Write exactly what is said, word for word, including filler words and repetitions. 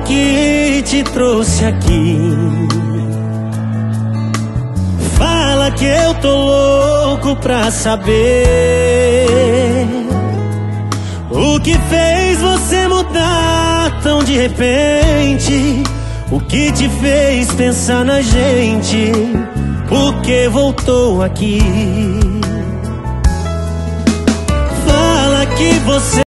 que te trouxe aqui. Fala que eu tô louco pra saber o que fez você mudar tão de repente. O que te fez pensar na gente? Por que voltou aqui? Fala que você